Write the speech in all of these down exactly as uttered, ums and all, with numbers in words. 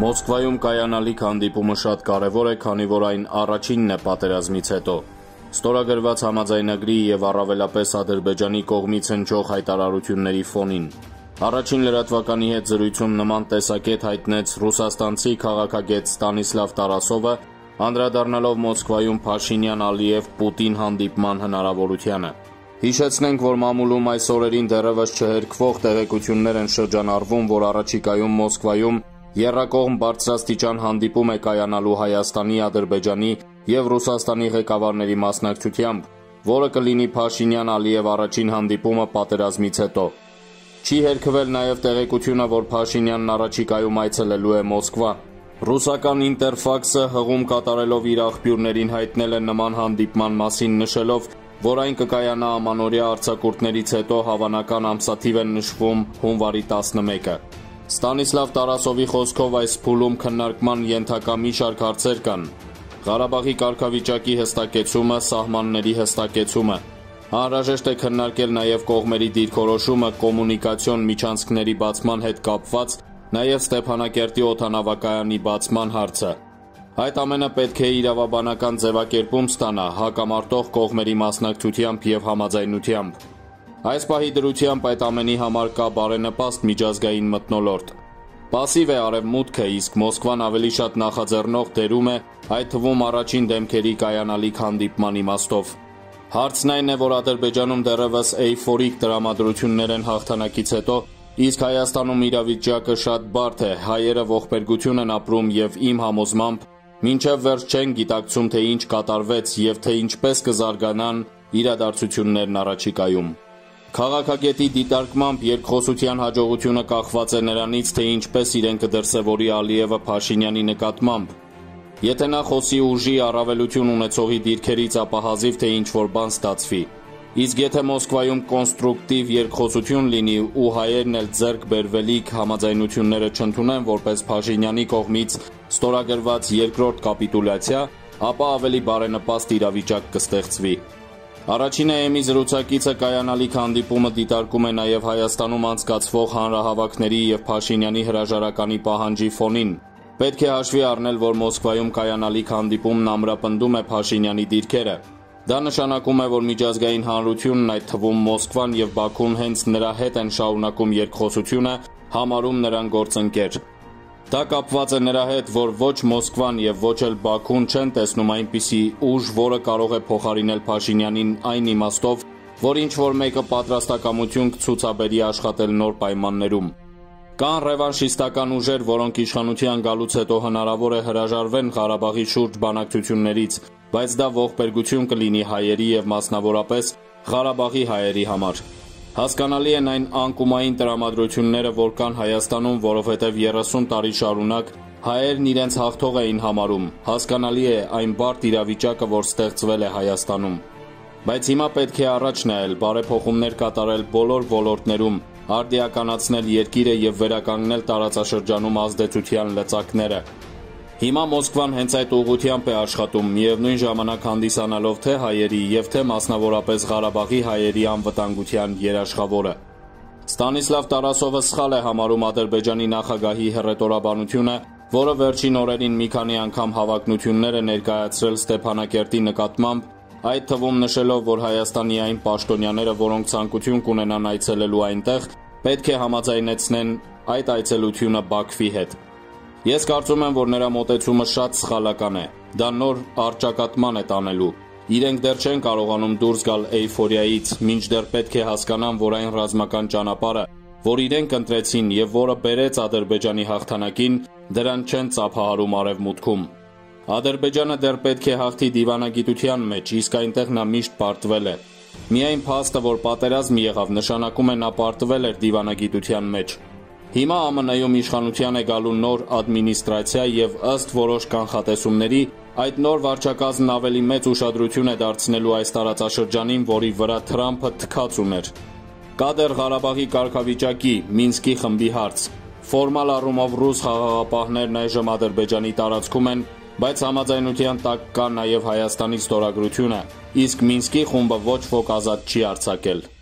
Մոսկվայում կայանալիք հանդիպումը շատ կարևոր է, քանի որ այն առաջինն է պատերազմից հետո։ Ստորագրված համաձայնագրի եւ առավելապես Ադրբեջանի կողմից հնչող հայտարարությունների ֆոնին։ Առաջին լրատվականի հետ զրույցում նման տեսակետ հայտնեց ռուսաստանցի քաղաքագետ Ստանիսլավ Տարասովը, անդրադառնալով Մոսկվայում Փաշինյան-Ալիև-Պուտին հանդիպման հնարավորությանը։ Հիշեցնենք, որ մամուլում այս օրերին դեռևս չհերկվող տեղեկություններ են շրջանառվում, որ առաջիկայում Մոսկվայում եռակողմ բարձրաստիճան հանդիպում է կայանալու Հայաստանի, Ադրբեջանի եւ Ռուսաստանի ղեկավարների մասնակցությամբ, որը կլինի Փաշինյան-Ալիև առաջին հանդիպումը պատերազմից հետո։ Չի հերքվել նաեւ տեղեկությունը, որ Փաշինյանն առաջիկայում այցելելու է Մոսկվա։ Ռուսական Ինտերֆաքսը հղում կատարելով իր աղբյուրներին հայտնել է նման հանդիպման մասին, նշելով, որ այն կկայանա ամանորյա արձակուրդներից հետո հավանական ամսաթիվ են նշվում հունվարի տասնմեկը։ Ստանիսլավ Տարասովի խոսքով այս փուլում քննարկման ենթակա մի շարք հարցեր կան. Ղարաբաղի կարգավիճակի հստակեցումը, սահմանների հստակեցումը։ Անհրաժեշտ է քննարկել նաև կողմերի դիրքորոշումը կոմունիկացիոն միջանցքների բացման հետ կապված, նաև Ստեփանակերտի օդանավակայանի բացման հարցը։ Այդ ամենը պետք է իրավաբանական ձևակերպում ստանա հակամարտող կողմերի մասնակցությամբ եւ համաձայնությամբ։ Այս պահի դրությամբ այդ ամենի համար կա բարենպաստ միջազգային մթնոլորտ։ Պասիվ է արևմուտքը, իսկ Մոսկվան ավելի շատ նախաձեռնող դերում է, այդ թվում առաջին դեմքերի կայանալիք հանդիպման իմաստով։ Հարցն այն է, որ Ադրբեջանում դեռևս էյֆորիկ տրամադրություններ են հաղթանակից հետո, իսկ Հայաստանում իրավիճակը շատ բարդ է, հայերը ողբերգություն են ապրում եւ իմ համոզմամբ մինչև վերջ չեն գիտակցում, թե ինչ կատարվեց եւ թե ինչպես կզարգանան իրադարձություններն առաջիկայում։ Քաղաքագետի դիտարկմամբ երկխոսության հաջողությունը կախված է նրանից, թե ինչպես իրեն կդրսևորի Ալիևը Փաշինյանի նկատմամբ։ Եթե նա խոսի ուժի առավելություն ունեցողի դիրքերից, ապա հազիվ թե ինչ-որ բան ստացվի։ Իսկ եթե Մոսկվայում կոնստրուկտիվ երկխոսություն լինի ու հայերն էլ ձեռք բերվելիք համաձայնությունները չընդունեն որպես Փաշինյանի կողմից ստորագրված երկրորդ կապիտուլյացիա, ապա ավելի բարենպաստ իրավիճակ կստեղծվի։ Առաջինը ԵՄ-ի զրուցակիցը կայանալիք հանդիպումը դիտարկում է նաև Հայաստանում անցկացվող հանրահավաքների եւ Փաշինյանի հրաժարականի պահանջի ֆոնին։ Պետք է հաշվի առնել, որ Մոսկվայում կայանալիք հանդիպումն ամրապնդում է Փաշինյանի դիրքերը։ Դա նշանակում է, որ միջազգային հանրությունն, այդ թվում Մոսկվան եւ Բաքուն, հենց նրա հետ են շարունակում երկխոսությունը, համարում նրան գործընկեր։ Դա կապված է նրա հետ, որ ոչ Մոսկվան եւ ոչ էլ Բաքուն չեն տեսնում այնպիսի ուժ, որը կարող է փոխարինել Փաշինյանին այն իմաստով, որ ինչ-որ մեկը պատրաստակամություն կցուցաբերի աշխատել նոր պայմաններում։ Կան ռևանշիստական ուժեր, որոնք իշխանության գալուց հետո հնարավոր է հրաժարվեն Ղարաբաղի շուրջ բանակցություններից, բայց դա ողբերգություն կլինի հայերի եւ մասնավորապես Ղարաբաղի հայերի համար։ Հասկանալի են այն անկումային տրամադրությունները, որ կան Հայաստանում, որովհետև երեսուն տարի շարունակ հայերն իրենց հաղթող էին համարում։ Հասկանալի է այն բարդ իրավիճակը, որ ստեղծվել է Հայաստանում։ Բայց հիմա պետք է առաջ նայել, բարեփոխումներ կատարել բոլոր ոլորտներում, արդիականացնել երկիրը եւ վերականգնել տարածաշրջանում ազդեցության լծակները։ Հիմա Մոսկվան հենց այդ ուղղությամբ է աշխատում, միևնույն ժամանակ հանդիսանալով թե հայերի եւ թե մասնավորապես Ղարաբաղի հայերի անվտանգության երաշխավորը։ Ստանիսլավ Տարասովը սխալ է համարում Ադրբեջանի նախագահի հռետորաբանությունը, որը վերջին օրերին մի քանի անգամ հավակնություններ է ներկայացրել Ստեփանակերտի նկատմամբ, այդ թվում նշելով, որ Հայաստանի այն պաշտոնյաները, որոնք ցանկություն կունենան այցելելու այնտեղ, պետք է համաձայնեցնեն այդ այցելությունը Բաքվի հետ։ Ես կարծում եմ, որ նրա մոտեցումը շատ սխալական է։ Դա նոր առճակատման է տանելու։ Իրենք դեռ չեն կարողանում դուրս գալ էյֆորիայից, մինչդեռ պետք է հասկանան, որ այն ռազմական ճանապարհը, որ իրենք ընտրեցին եւ որը բերեց Ադրբեջանի հաղթանակին, դրան չեն ծափահարում արևմուտքում։ Ադրբեջանը դեռ պետք է հաղթի դիվանագիտության մեջ, իսկ այնտեղ նա միշտ պարտվել է։ Միայն փաստը, որ պատերազմ եղավ, նշանակում է նա պարտվել էր դիվանագիտության մեջ։ Հիմա ԱՄՆ-ում իշխանության է գալու նոր ադմինիստրացիա եւ ըստ որոշ կանխատեսումների այդ նոր վարչակազմն ավելի մեծ ուշադրություն է դարձնելու այս տարածաշրջանին, որի վրա Թրամփը թքած ուներ։ Կա դեռ Ղարաբաղի կարգավիճակի Մինսկի խմբի հարց։ Ֆորմալ առումով ռուս խաղաղապահներն այժմ Ադրբեջանի տարածքում են, բայց համաձայնության տակ կա նաև Հայաստանի ստորագրությունը, իսկ Մինսկի խումբը ոչ ոք ազատ չի արձակել։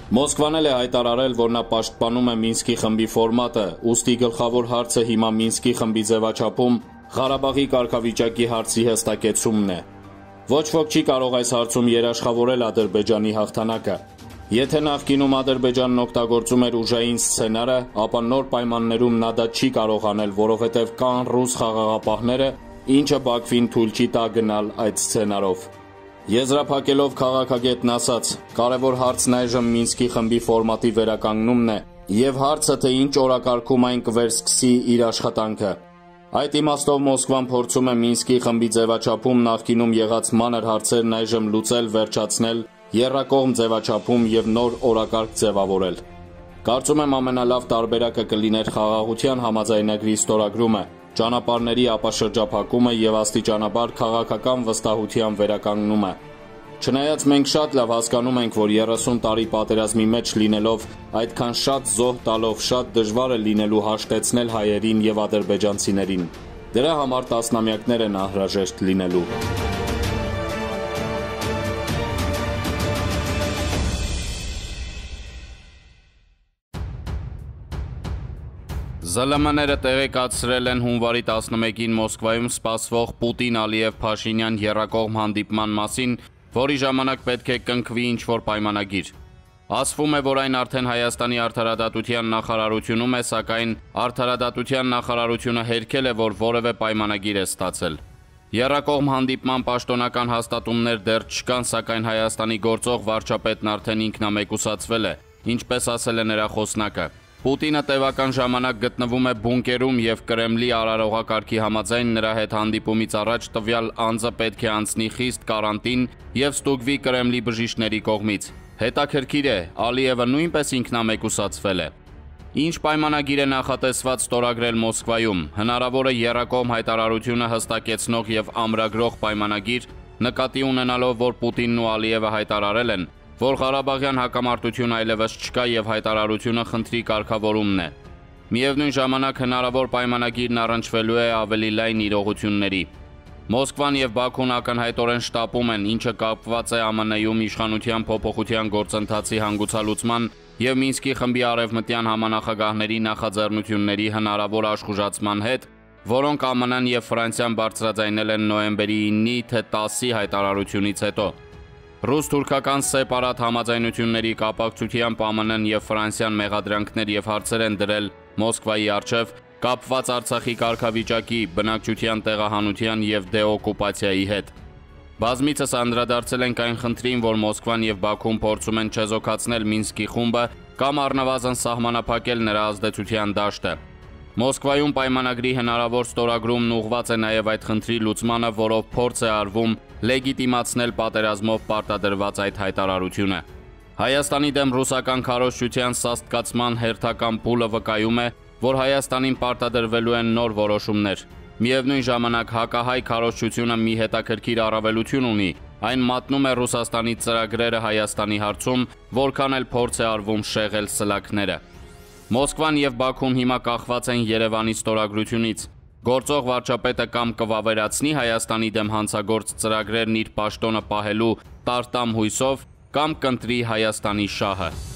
Մոսկվան էլ է հայտարարել, որ նա պաշտպանում է Մինսկի խմբի ֆորմատը, ուստի գլխավոր հարցը հիմա Մինսկի խմբի ձևաչափում Ղարաբաղի կարգավիճակի հարցի հստակեցումն է։ Ոչ ոք չի կարող այս հարցում երաշխավորել Ադրբեջանի հաղթանակը։ Եթե նախկինում Ադրբեջանն օգտագործում էր ուժային սցենարը, ապա նոր պայմաններում նա դա չի կարող անել, որովհետև կան ռուս խաղաղապահները, ինչը Բաքվին թույլ չի տա գնալ այդ սցենարով։ Եզրափակելով քաղաքագետն ասաց. «Կարևոր հարցն այժմ Մինսկի խմբի ֆորմատի վերականգնումն է, եւ հարցը, թե ինչ օրակարգում այն կվերսկսի իր աշխատանքը։ Այդ իմաստով Մոսկվան փորձում է Մինսկի խմբի ձևաչափում նախկինում եղած մանր հարցերն այժմ լուծել, վերջացնել, եռակողմ ձևաչափում եւ նոր օրակարգ ձևավորել։ Կարծում եմ ամենալավ տարբերակը կլիներ խաղաղության համաձայնագրի ստորագրումը, ճանապարհների ապաշրջափակումը եւ աստիճանաբար քաղաքական վստահության վերականգնումը։ Չնայած մենք շատ լավ հասկանում ենք, որ երեսուն տարի պատերազմի մեջ լինելով, այդքան շատ զոհ տալով շատ դժվար է լինելու հաշտեցնել հայերին եւ ադրբեջանցիներին։ Դրա համար տասնամյակներ են անհրաժեշտ լինելու»։ Զը Լը Մը-ները տեղեկացրել են հունվարի տասնմեկին Մոսկվայում սպասվող Պուտին-Ալիև-Փաշինյան եռակողմ հանդիպման մասին, որի ժամանակ պետք է կնքվի ինչ-որ պայմանագիր։ Ասվում է, որ այն արդեն Հայաստանի արդարադատության նախարարությունում է, սակայն արդարադատության նախարարությունը հերքել է, որ որևէ պայմանագիր է ստացել։ Եռակողմ հանդիպման պաշտոնական հաստատումներ դեռ չկան, սակայն Հայաստանի գործող վարչապետն արդեն ինքնամեկուսացվել է, ինչպես ասել է նրա խոսնակը։ Պուտինը տևական ժամանակ գտնվում է բունկերում եւ Կրեմլի արարողակարգի համաձայն նրա հետ հանդիպումից առաջ տվյալ անձը պետք է անցնի խիստ կարանտին եւ ստուգվի Կրեմլի բժիշկների կողմից։ Հետաքրքիր է, Ալիևը նույնպես ինքնամեկուսացվել է։ Ինչ պայմանագիր է նախատեսված ստորագրել Մոսկվայում, հնարավոր է եռակողմ հայտարարությունը հստակեցնող եւ ամրագրող պայմանագիր, նկատի ունենալով, որ Պուտինն ու Ալիևը հայտարարել են, որ Ղարաբաղյան հակամարտություն այլևս չկա եւ հայտարարությունը խնդրի կարգավորումն է։ Միևնույն ժամանակ հնարավոր պայմանագիրն առնչվելու է ավելի լայն իրողությունների։ Մոսկվան եւ Բաքուն ակնհայտորեն շտապում են, ինչը կապված է Է Մ Ն-ում իշխանության փոփոխության գործընթացի հանգուցալուծման եւ Մինսկի խմբի արևմտյան համանախագահների նախաձեռնությունների հնարավոր աշխուժացման հետ, որոնք Է Մ Ն-ն եւ Ֆրանսիան բարձրաձայնել են նոյեմբերի ինը թե տասի հայտարարությունից հետո։ Ռուս-թուրքական սեպարատ համաձայնությունների կապակցությամբ Է Մ Ն-ն եւ Ֆրանսիան մեղադրանքներ եւ հարցեր են դրել Մոսկվայի առջեւ կապված Արցախի կարգավիճակի, բնակչության տեղահանության եւ դեօկուպացիայի հետ։ Բազմիցս անդրադարձել ենք այն խնդրին, որ Մոսկվան եւ Բաքուն փորձում են չեզոքացնել Մինսկի խումբը կամ առնվազն սահմանափակել նրա ազդեցության դաշտը։ Մոսկվայում պայմանագրի հնարավոր ստորագրումն ուղղված է նաև այդ խնդրի լուծմանը, որով փորձ է արվում լեգիտիմացնել պատերազմով պարտադրված այդ հայտարարությունը։ Հայաստանի դեմ ռուսական քարոզչության սաստկացման հերթական փուլը վկայում է, որ Հայաստանին պարտադրվելու են նոր որոշումներ։ Միևնույն ժամանակ հակահայ քարոզչությունը մի հետաքրքիր առավելություն ունի, այն մատնում է Ռուսաստանի ծրագրերը Հայաստանի հարցում, որքան էլ փորձ է արվում շեղել սլաքները։ Մոսկվան եւ Բաքուն հիմա կախված են Երևանի ստորագրությունից։ Գործող վարչապետը կամ կվավերացնի Հայաստանի դեմ հանցագործ ծրագրերն իր պաշտոնը պահելու տարտամ հույսով, կամ կընտրի Հայաստանի շահը։